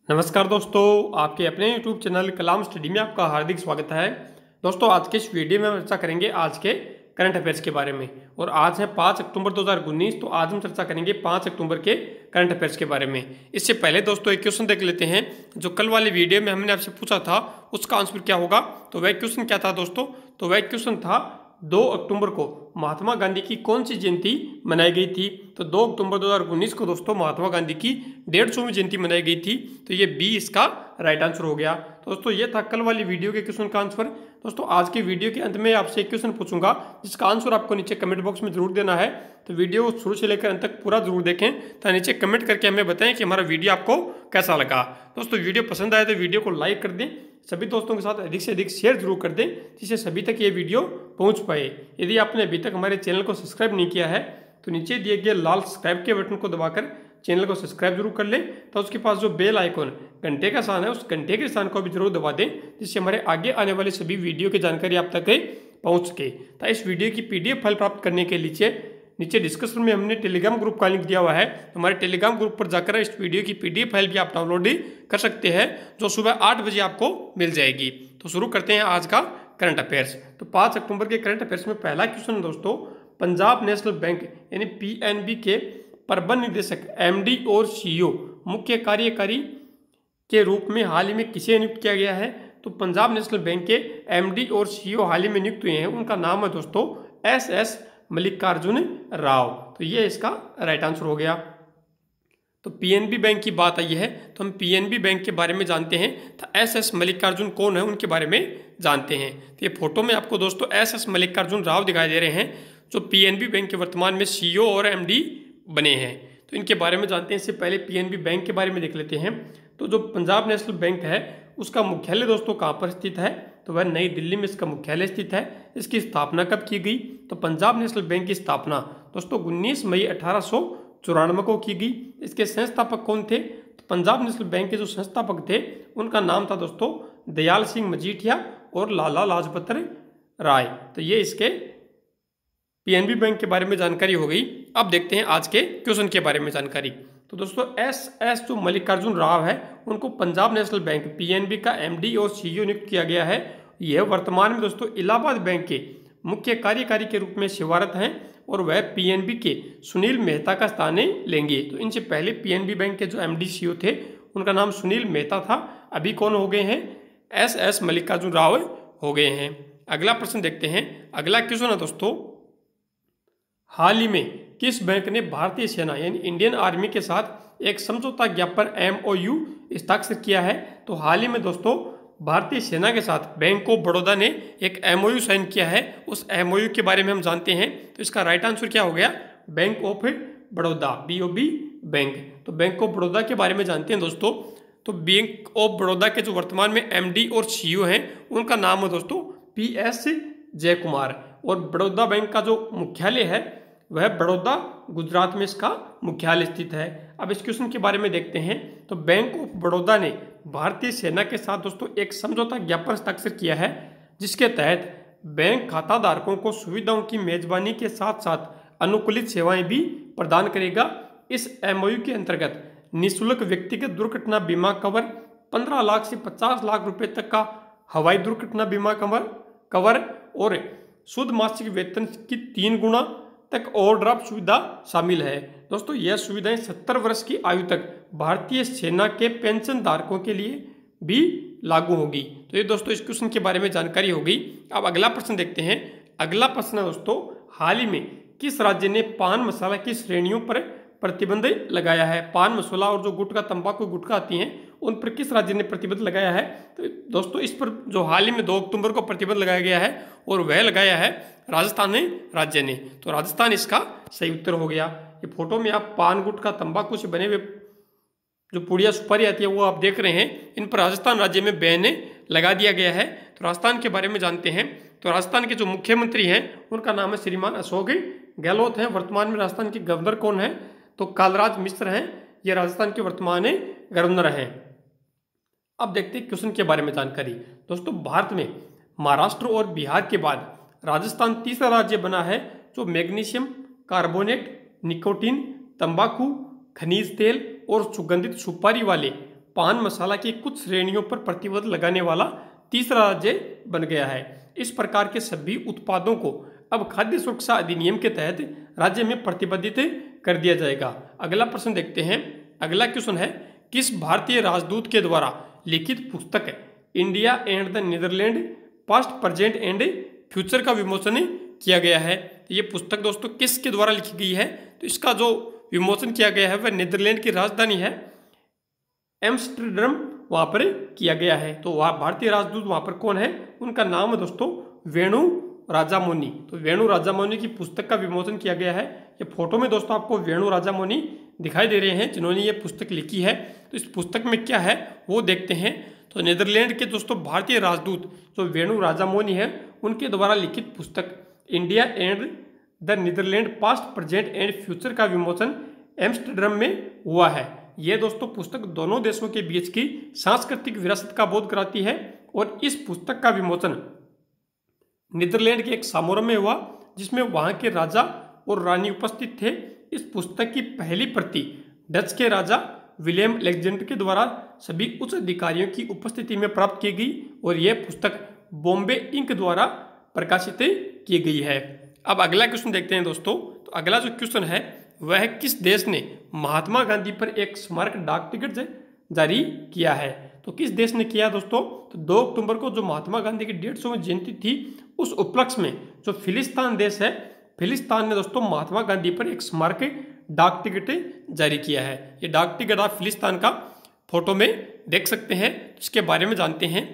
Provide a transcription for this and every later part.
नमस्कार दोस्तों, आपके अपने YouTube चैनल कलाम स्टडी में आपका हार्दिक स्वागत है। दोस्तों, आज के इस वीडियो में हम चर्चा करेंगे आज के करंट अफेयर्स के बारे में। और आज है 5 अक्टूबर 2019, तो आज हम चर्चा करेंगे 5 अक्टूबर के करंट अफेयर्स के बारे में। इससे पहले दोस्तों एक क्वेश्चन देख लेते हैं जो कल वाले वीडियो में हमने आपसे पूछा था, उसका आंसर क्या होगा। तो वह क्वेश्चन क्या था दोस्तों? तो वह क्वेश्चन था 2 अक्टूबर को महात्मा गांधी की कौन सी जयंती मनाई गई थी। तो 2 अक्टूबर 2019 को दोस्तों महात्मा गांधी की 150वीं जयंती मनाई गई थी। तो ये बी इसका राइट आंसर हो गया। तो दोस्तों ये था कल वाली वीडियो के क्वेश्चन का आंसर। दोस्तों आज के वीडियो के अंत में आपसे एक क्वेश्चन पूछूंगा जिसका आंसर आपको नीचे कमेंट बॉक्स में जरूर देना है। तो वीडियो शुरू से लेकर अंत तक पूरा जरूर देखें, तो नीचे कमेंट करके हमें बताएं कि हमारा वीडियो आपको कैसा लगा। दोस्तों वीडियो पसंद आए तो वीडियो को लाइक कर दें, सभी दोस्तों के साथ अधिक से अधिक शेयर जरूर कर दें जिससे सभी तक ये वीडियो पहुंच पाए। यदि आपने अभी तक हमारे चैनल को सब्सक्राइब नहीं किया है तो नीचे दिए गए लाल सब्सक्राइब के बटन को दबाकर चैनल को सब्सक्राइब जरूर कर लें। तो उसके पास जो बेल आइकॉन घंटे का निशान है उस घंटे के निशान को भी जरूर दबा दें जिससे हमारे आगे आने वाले सभी वीडियो की जानकारी आप तक पहुंच सके। तो इस वीडियो की PDF फाइल प्राप्त करने के लिए नीचे डिस्क्रिप्शन में हमने टेलीग्राम ग्रुप का लिंक दिया हुआ है। तो हमारे टेलीग्राम ग्रुप पर जाकर इस वीडियो की PDF फाइल भी आप डाउनलोड कर सकते हैं जो सुबह 8 बजे आपको मिल जाएगी। तो शुरू करते हैं आज का करंट अफेयर्स। तो 5 अक्टूबर के करंट अफेयर्स में पहला क्वेश्चन है दोस्तों, पंजाब नेशनल बैंक यानी PNB के प्रबंध निदेशक MD और CEO मुख्य कार्यकारी के रूप में हाल ही में किसे नियुक्त किया गया है। तो पंजाब नेशनल बैंक के MD और CEO हाल ही में नियुक्त हुए हैं, उनका नाम है दोस्तों SS मल्लिकार्जुन राव। तो ये इसका राइट आंसर हो गया। तो PNB बैंक की बात आई है तो हम PNB बैंक के बारे में जानते हैं। तो SS मल्लिकार्जुन कौन है उनके बारे में जानते हैं। तो ये फोटो में आपको दोस्तों SS मल्लिकार्जुन राव दिखाई दे रहे हैं जो PNB बैंक के वर्तमान में CEO और MD बने हैं। तो इनके बारे में जानते हैं। इससे पहले PNB बैंक के बारे में देख लेते हैं। तो जो पंजाब नेशनल बैंक है उसका मुख्यालय दोस्तों कहाँ पर स्थित है। तो वह नई दिल्ली में इसका मुख्यालय स्थित है। इसकी स्थापना कब की गई। तो पंजाब नेशनल बैंक की स्थापना दोस्तों 19 मई 1894 को की गई। इसके संस्थापक कौन थे। तो पंजाब नेशनल बैंक के जो संस्थापक थे उनका नाम था दोस्तों दयाल सिंह मजीठिया और लाला लाजपत राय। तो ये इसके PNB बैंक के बारे में जानकारी हो गई। अब देखते हैं आज के क्वेश्चन के बारे में जानकारी। तो दोस्तों SS जो मल्लिकार्जुन राव है उनको पंजाब नेशनल बैंक PNB का MD और CEO नियुक्त किया गया है। यह वर्तमान में दोस्तों इलाहाबाद बैंक के मुख्य कार्यकारी के रूप में सेवारत हैं और वह PNB के सुनील मेहता का स्थान लेंगे। तो इनसे पहले PNB बैंक के जो MD CEO थे उनका नाम सुनील मेहता था, अभी कौन हो गए हैं, SS मल्लिकार्जुन राव हो गए हैं। अगला प्रश्न देखते हैं। अगला क्वेश्चन है दोस्तों, हाल ही में किस बैंक ने भारतीय सेना यानी इंडियन आर्मी के साथ एक समझौता ज्ञापन MOU हस्ताक्षर किया है। तो हाल ही में दोस्तों भारतीय सेना के साथ बैंक ऑफ बड़ौदा ने एक MOU साइन किया है। उस MOU के बारे में हम जानते हैं। तो इसका राइट आंसर क्या हो गया, bank of Baroda, BOB bank. तो बैंक ऑफ बड़ौदा के बारे में जानते हैं दोस्तों। तो बैंक ऑफ बड़ौदा के जो वर्तमान में MD और CEO हैं उनका नाम है दोस्तों PS जयकुमार। और बड़ौदा बैंक का जो मुख्यालय है वह बड़ौदा गुजरात में इसका मुख्यालय स्थित है। अब इस क्वेश्चन के बारे में देखते हैं। तो बैंक ऑफ बड़ौदा ने भारतीय सेना के साथ दोस्तों एक समझौता ज्ञापन हस्ताक्षर किया है जिसके तहत बैंक खाता धारकों को सुविधाओं की मेजबानी के साथ साथ अनुकूलित सेवाएं भी प्रदान करेगा। इस MOU के अंतर्गत निःशुल्क व्यक्तिगत दुर्घटना बीमा कवर, 15 लाख से 50 लाख रुपए तक का हवाई दुर्घटना बीमा कवर और शुद्ध मासिक वेतन की 3 गुना तक ओवरड्राफ्ट सुविधा शामिल है। दोस्तों यह सुविधाएं 70 वर्ष की आयु तक भारतीय सेना के पेंशन धारकों के लिए भी लागू होगी। तो ये दोस्तों इस क्वेश्चन के बारे में जानकारी हो गई। अब अगला प्रश्न देखते हैं। अगला प्रश्न है दोस्तों, हाल ही में किस राज्य ने पान मसाला की श्रेणियों पर प्रतिबंध लगाया है। पान मसाला और जो गुटखा तंबाकू गुटखा आती हैं उन पर किस राज्य ने प्रतिबंध लगाया है। तो दोस्तों इस पर जो हाल ही में 2 अक्टूबर को प्रतिबंध लगाया गया है और वह लगाया है राजस्थान राज्य ने। तो राजस्थान इसका सही उत्तर हो गया। ये फोटो में आप पान गुटखा तंबाकू से बने हुए जो पुड़िया सुपारी आती है वो आप देख रहे हैं, इन पर राजस्थान राज्य में बैन लगा दिया गया है। तो राजस्थान के बारे में जानते हैं। तो राजस्थान के जो मुख्यमंत्री हैं उनका नाम है श्रीमान अशोक गहलोत हैं। वर्तमान में राजस्थान के गवर्नर कौन है। तो कालराज मिश्र हैं, ये राजस्थान के वर्तमान गवर्नर हैं। अब देखते हैं क्वेश्चन के बारे में जानकारी। दोस्तों भारत में महाराष्ट्र और बिहार के बाद राजस्थान तीसरा राज्य बना है जो मैग्नीशियम कार्बोनेट, निकोटीन, तंबाकू, खनिज तेल और सुगंधित सुपारी वाले पान मसाला की कुछ श्रेणियों पर प्रतिबंध लगाने वाला तीसरा राज्य बन गया है। इस प्रकार के सभी उत्पादों को अब खाद्य सुरक्षा अधिनियम के तहत राज्य में प्रतिबंधित कर दिया जाएगा। अगला प्रश्न देखते हैं। अगला क्वेश्चन है, किस भारतीय राजदूत के द्वारा लिखित पुस्तक India and the Netherland past present and future का विमोचन किया गया है? ये पुस्तक दोस्तों किसके द्वारा लिखी गई है? तो इसका जो विमोचन किया गया है वह नीदरलैंड की राजधानी है एम्स्टर्डम, वहां पर किया गया है। तो वह भारतीय राजदूत वहां पर कौन है? उनका नाम है दोस्तों वेणु राजामौनी। तो वेणु राजामौनी की पुस्तक का विमोचन किया गया है। ये फोटो में दोस्तों आपको वेणु राजामौनी दिखाई दे रहे हैं जिन्होंने ये पुस्तक लिखी है। तो इस पुस्तक में क्या है वो देखते हैं। तो नीदरलैंड के दोस्तों भारतीय राजदूत जो वेणु राजामौनी है उनके द्वारा लिखित पुस्तक India and the Netherland past present and future का विमोचन एम्स्टर्डम में हुआ है। यह दोस्तों पुस्तक दोनों देशों के बीच की सांस्कृतिक विरासत का बोध कराती है और इस पुस्तक का विमोचन नीदरलैंड के एक समारोह में हुआ जिसमें वहां के राजा और रानी उपस्थित थे। इस पुस्तक की पहली प्रति डच के राजा विलियम अलेक्जेंडर के द्वारा सभी उच्च अधिकारियों की उपस्थिति में प्राप्त की गई और यह पुस्तक बॉम्बे इंक द्वारा प्रकाशित की गई है। अब अगला क्वेश्चन देखते हैं दोस्तों। तो अगला जो क्वेश्चन है वह किस देश ने महात्मा गांधी पर एक स्मारक डाक टिकट जारी किया है? तो किस देश ने किया दोस्तों? तो 2 अक्टूबर को जो महात्मा गांधी की 150वीं जयंती थी उस उपलक्ष्य में जो फिलिस्तीन देश है, फिलिस्तीन ने दोस्तों महात्मा गांधी पर एक स्मारक डाक टिकट जारी किया है। ये डाक टिकट आप फिलिस्तीन का फोटो में देख सकते हैं। इसके बारे में जानते हैं।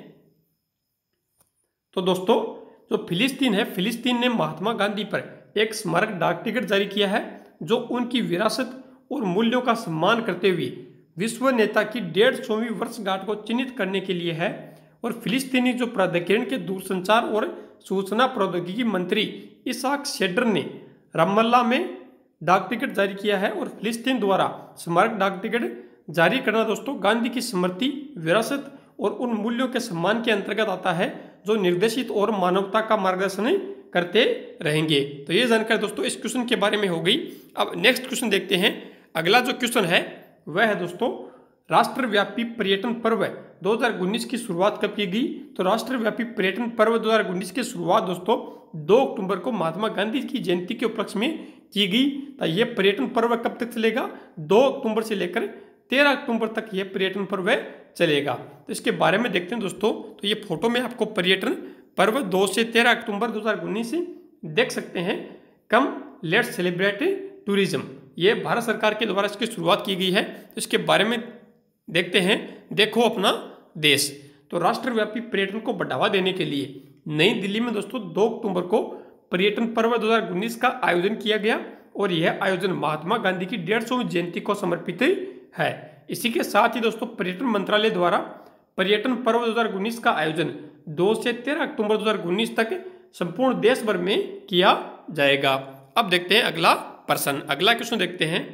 तो दोस्तों जो फिलिस्तीन है, फिलिस्तीन ने महात्मा गांधी पर एक स्मारक डाक टिकट जारी किया है जो उनकी विरासत और मूल्यों का सम्मान करते हुए विश्व नेता की 150वीं वर्षगांठ को चिन्हित करने के लिए है। और फिलिस्तीनी जो प्राधिकरण के दूरसंचार और सूचना प्रौद्योगिकी मंत्री इसाक शेड्डर ने रमल्ला में डाक टिकट जारी किया है। और फिलिस्तीन द्वारा स्मारक डाक टिकट जारी करना दोस्तों गांधी की स्मृति, विरासत और उन मूल्यों के सम्मान के अंतर्गत आता है जो निर्देशित और मानवता का मार्गदर्शन करते रहेंगे। तो ये जानकारी दोस्तों इस क्वेश्चन के बारे में हो गई। अब नेक्स्ट क्वेश्चन देखते हैं। अगला जो क्वेश्चन है वह है दोस्तों राष्ट्रव्यापी पर्यटन पर्व 2019 की शुरुआत कब की गई? तो राष्ट्रव्यापी पर्यटन पर्व 2019 की शुरुआत दोस्तों 2 अक्टूबर को महात्मा गांधी की जयंती के उपलक्ष्य में की गई। तो यह पर्यटन पर्व कब तक चलेगा? 2 अक्टूबर से लेकर 13 अक्टूबर तक यह पर्यटन पर्व चलेगा। तो इसके बारे में देखते हैं दोस्तों। तो ये फोटो में आपको पर्यटन पर्व 2 से 13 अक्टूबर 2019 देख सकते हैं। कम लेट्स सेलिब्रेट टूरिज्म, ये भारत सरकार के द्वारा इसकी शुरुआत की गई है। तो इसके बारे में देखते हैं। देखो अपना देश। तो राष्ट्रव्यापी पर्यटन को बढ़ावा देने के लिए नई दिल्ली में दोस्तों 2 अक्टूबर को पर्यटन पर्व 2019 का आयोजन किया गया और यह आयोजन महात्मा गांधी की 150वीं जयंती को समर्पित है। इसी के साथ ही दोस्तों पर्यटन मंत्रालय द्वारा पर्यटन पर्व 2019 का आयोजन 2 से 13 अक्टूबर 2019 तक संपूर्ण देश भर में किया जाएगा। अब देखते हैं अगला प्रश्न। अगला क्वेश्चन देखते हैं।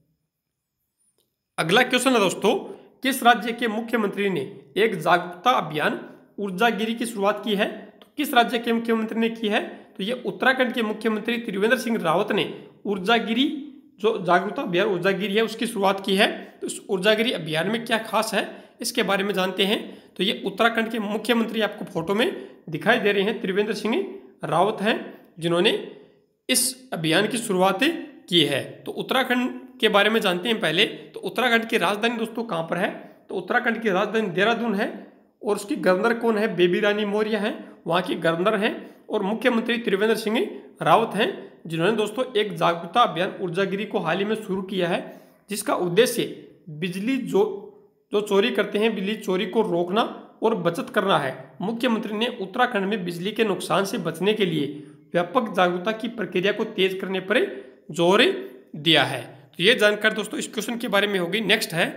अगला क्वेश्चन है दोस्तों किस राज्य के मुख्यमंत्री ने एक जागरूकता अभियान ऊर्जागिरी की शुरुआत की है? तो किस राज्य के मुख्यमंत्री ने की है? तो ये उत्तराखंड के मुख्यमंत्री त्रिवेंद्र सिंह रावत ने ऊर्जागिरी जो जागरूकता अभियान ऊर्जागिरी है उसकी शुरुआत की है। तो इस ऊर्जागिरी अभियान में क्या खास है इसके बारे में जानते हैं। तो ये उत्तराखंड के मुख्यमंत्री आपको फोटो में दिखाई दे रहे हैं, त्रिवेंद्र सिंह रावत हैं जिन्होंने इस अभियान की शुरुआत की है। तो उत्तराखंड के बारे में जानते हैं पहले। तो उत्तराखंड की राजधानी दोस्तों कहाँ पर है? तो उत्तराखंड की राजधानी देहरादून है और उसकी गवर्नर कौन है? बेबी रानी मौर्य हैं, वहाँ की गवर्नर हैं। और मुख्यमंत्री त्रिवेंद्र सिंह रावत हैं जिन्होंने दोस्तों एक जागरूकता अभियान ऊर्जागिरी को हाल ही में शुरू किया है जिसका उद्देश्य बिजली जो चोरी करते हैं बिजली चोरी को रोकना और बचत करना है। मुख्यमंत्री ने उत्तराखंड में बिजली के नुकसान से बचने के लिए व्यापक जागरूकता की प्रक्रिया को तेज करने पर जोर दिया है। तो ये जानकारी दोस्तों इस क्वेश्चन के बारे में होगी। नेक्स्ट है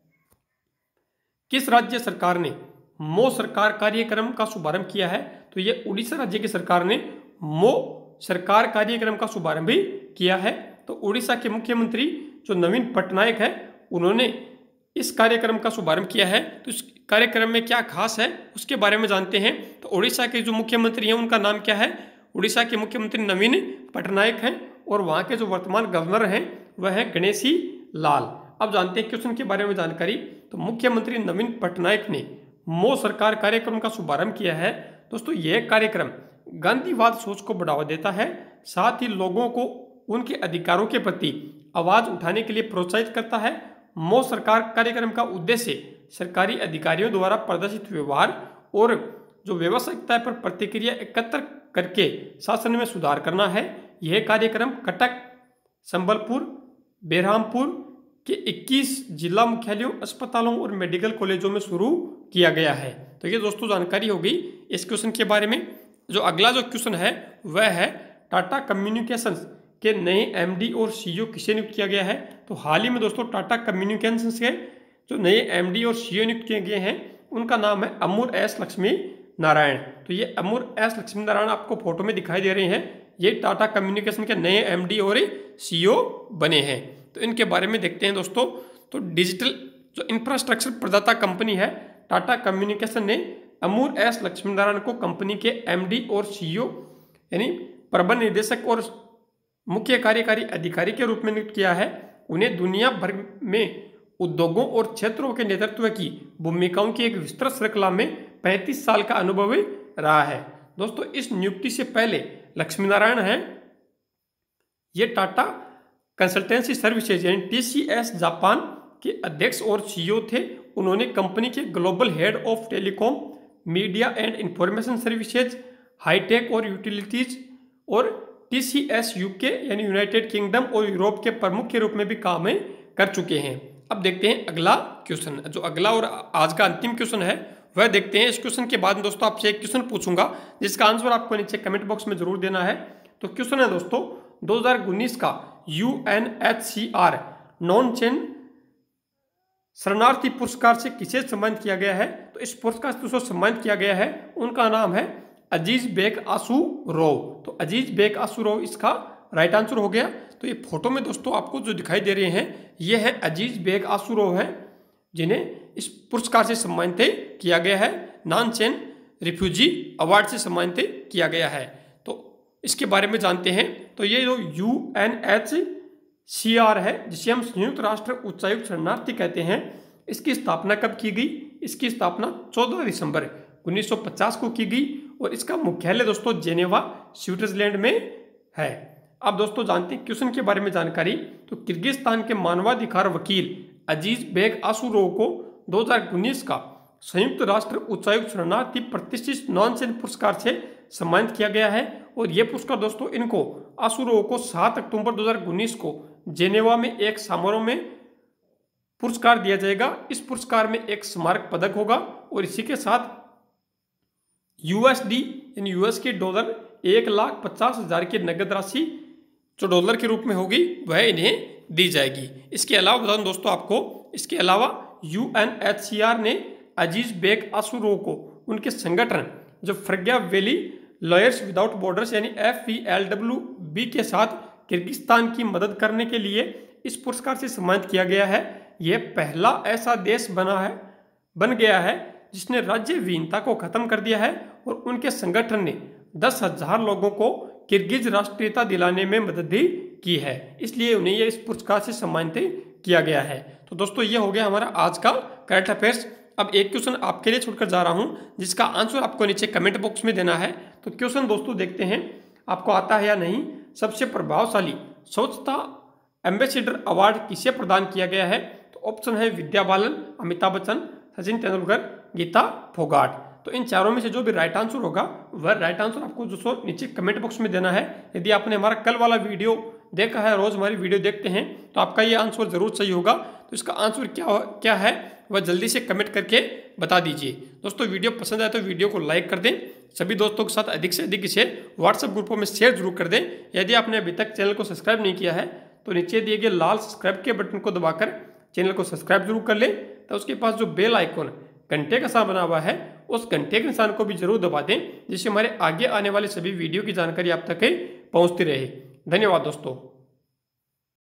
किस राज्य सरकार ने मो सरकार कार्यक्रम का शुभारंभ किया है? तो ये उड़ीसा राज्य की सरकार ने मो सरकार कार्यक्रम का शुभारंभ भी किया है। तो उड़ीसा के मुख्यमंत्री जो नवीन पटनायक है उन्होंने इस कार्यक्रम का शुभारंभ किया है। तो इस कार्यक्रम में क्या खास है उसके बारे में जानते हैं। तो उड़ीसा के जो मुख्यमंत्री हैं उनका नाम क्या है? उड़ीसा के मुख्यमंत्री नवीन पटनायक हैं और वहाँ के जो वर्तमान गवर्नर हैं वह है गणेशी लाल। अब जानते हैं क्वेश्चन के बारे में जानकारी। तो मुख्यमंत्री नवीन पटनायक ने मो सरकार कार्यक्रम का शुभारंभ किया है। दोस्तों यह कार्यक्रम गांधीवाद सोच को बढ़ावा देता है, साथ ही लोगों को उनके अधिकारों के प्रति आवाज उठाने के लिए प्रोत्साहित करता है। मो सरकार कार्यक्रम का उद्देश्य सरकारी अधिकारियों द्वारा प्रदर्शित व्यवहार और जो व्यावसायिकता पर प्रतिक्रिया एकत्र करके शासन में सुधार करना है। यह कार्यक्रम कटक, संबलपुर, बेरहामपुर के 21 जिला मुख्यालयों, अस्पतालों और मेडिकल कॉलेजों में शुरू किया गया है। तो ये दोस्तों जानकारी होगी इस क्वेश्चन के बारे में। जो अगला जो क्वेश्चन है वह है टाटा कम्युनिकेशंस के नए एमडी और सीईओ किसे नियुक्त किया गया है। तो हाल ही में दोस्तों टाटा कम्युनिकेशंस के जो नए एमडी और सीईओ नियुक्त किए गए हैं उनका नाम है अमूर एस लक्ष्मी नारायण। तो ये अमूर एस लक्ष्मी नारायण आपको फोटो में दिखाई दे रहे हैं, ये टाटा कम्युनिकेशन के नए एमडी और सीईओ बने हैं। तो इनके बारे में देखते हैं दोस्तों। तो डिजिटल जो इंफ्रास्ट्रक्चर प्रदाता कंपनी है टाटा कम्युनिकेशन ने अमूर एस लक्ष्मी नारायण को कंपनी के एमडी और सीईओ यानी प्रबंध निदेशक और मुख्य कार्यकारी अधिकारी के रूप में नियुक्त किया है। उन्हें दुनिया भर में उद्योगों और क्षेत्रों के नेतृत्व की भूमिकाओं की एक विस्तृत श्रृंखला में 35 साल का अनुभव रहा है। दोस्तों इस नियुक्ति से पहले लक्ष्मी नारायण हैं ये टाटा कंसल्टेंसी सर्विसेज यानी टीसीएस जापान के अध्यक्ष और सीईओ थे। उन्होंने कंपनी के global head of telecom, media and information services, hi tech और यूटिलिटीज और टीसीएस यूके यानी यूनाइटेड किंगडम और यूरोप के प्रमुख के रूप में भी काम कर चुके हैं। अब देखते हैं अगला क्वेश्चन। जो अगला और आज का अंतिम क्वेश्चन है वह देखते हैं। इस क्वेश्चन के बाद दोस्तों आपसे एक क्वेश्चन पूछूंगा जिसका आंसर आपको नीचे कमेंट बॉक्स में जरूर देना है। तो क्वेश्चन है दोस्तों 2019 का यूएनएचसीआर नॉन चेन शरणार्थी पुरस्कार से किसे सम्मानित किया गया है। तो इस पुरस्कार से दोस्तों सम्मानित किया गया है उनका नाम है अजीज बेग आसू रोव। तो अजीज बेग आसू रोव इसका राइट आंसर हो गया। तो ये फोटो में दोस्तों आपको जो दिखाई दे रहे हैं ये है अजीज बेग आसू रोव है जिन्हें इस पुरस्कार से सम्मानित किया गया है, नॉन चेन रिफ्यूजी अवार्ड से सम्मानित किया गया है। तो इसके बारे में जानते हैं। तो ये जो यूएनएचसीआर है जिसे हम संयुक्त राष्ट्र उच्चायुक्त शरणार्थी कहते हैं, इसकी स्थापना कब की गई। इसकी स्थापना 14 दिसंबर 1950 को की गई और इसका मुख्यालय दोस्तों जेनेवा स्विट्जरलैंड में है। अब दोस्तों जानते हैं क्वेश्चन के बारे में जानकारी। तो किर्गिस्तान के मानवाधिकार वकील अजीज बेग आसुरोव को 2019 का संयुक्त राष्ट्र उच्चायुक्त शरणार्थी प्रतिष्ठित नॉन चेन पुरस्कार से सम्मानित किया गया है। और यह पुरस्कार दोस्तों इनको आसुरोव को 7 अक्टूबर 2019 को जेनेवा में एक समारोह में पुरस्कार दिया जाएगा। इस पुरस्कार में एक स्मारक पदक होगा और इसी के साथ यूएसडी यानी यूएस के डॉलर 1,50,000 की नगद राशि जो डॉलर के रूप में होगी वह इन्हें दी जाएगी। इसके अलावा बता दूं दोस्तों आपको, इसके अलावा यूएनएचसीआर ने अजीज बेग आसुरोव को उनके संगठन जो Pragya valley lawyers without borders यानी FVLWB के साथ किर्गिस्तान की मदद करने के लिए इस पुरस्कार से सम्मानित किया गया है। यह पहला ऐसा देश बन गया है जिसने राज्य विहीनता को खत्म कर दिया है और उनके संगठन ने 10,000 लोगों को किर्गिज राष्ट्रीयता दिलाने में मदद भी की है, इसलिए उन्हें यह इस पुरस्कार से सम्मानित किया गया है। तो दोस्तों ये हो गया हमारा आज का करंट अफेयर्स। अब एक क्वेश्चन आपके लिए छोड़कर जा रहा हूं जिसका आंसर आपको नीचे कमेंट बॉक्स में देना है। तो क्वेश्चन दोस्तों देखते हैं आपको आता है या नहीं। सबसे प्रभावशाली स्वच्छता एम्बेसडर अवार्ड किसे प्रदान किया गया है। तो ऑप्शन है विद्या बालन, अमिताभ बच्चन, सचिन तेंदुलकर, गीता फोगाट। तो इन चारों में से जो भी राइट आंसर होगा वह राइट आंसर आपको दोस्तों नीचे कमेंट बॉक्स में देना है। यदि आपने हमारा कल वाला वीडियो देखा है, रोज हमारी वीडियो देखते हैं, तो आपका ये आंसर जरूर सही होगा। तो इसका आंसर क्या है वह जल्दी से कमेंट करके बता दीजिए। दोस्तों वीडियो पसंद आए तो वीडियो को लाइक कर दें, सभी दोस्तों के साथ अधिक से अधिक इसे व्हाट्सएप ग्रुपों में शेयर जरूर कर दें। यदि आपने अभी तक चैनल को सब्सक्राइब नहीं किया है तो नीचे दिए गए लाल सब्सक्राइब के बटन को दबाकर चैनल को सब्सक्राइब जरूर कर लें। तो उसके पास जो बेल आइकॉन घंटे का निशान बना हुआ है उस घंटे के निशान को भी जरूर दबा दें, जिससे हमारे आगे आने वाले सभी वीडियो की जानकारी आप तक पहुंचती रहे। धन्यवाद दोस्तों।